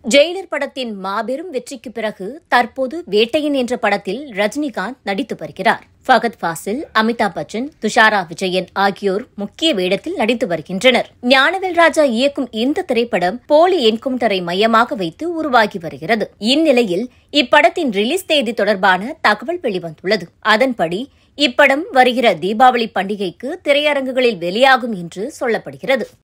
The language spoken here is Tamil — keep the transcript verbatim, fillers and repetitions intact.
ஜெயிலர் படத்தின் மாபெரும் வெற்றிக்கு பிறகு தற்போது வேட்டையன் என்ற படத்தில் ரஜினிகாந்த் நடித்து வருகிறார். ஃபகத் ஃபாசில், அமிதாப் பச்சன், துஷாரா விஜயன் ஆகியோர் முக்கிய வேடத்தில் நடித்து வருகின்றனர். ஞானவேல் ராஜா இயக்கும் இந்த திரைப்படம் போலி என்கவுண்டரை மையமாக வைத்து உருவாகி வருகிறது. இந்நிலையில் இப்படத்தின் ரிலீஸ் தேதி தொடர்பான தகவல் வெளிவந்துள்ளது. அதன்படி இப்படம் வருகிற தீபாவளி பண்டிகைக்கு திரையரங்குகளில் வெளியாகும் என்று சொல்லப்படுகிறது.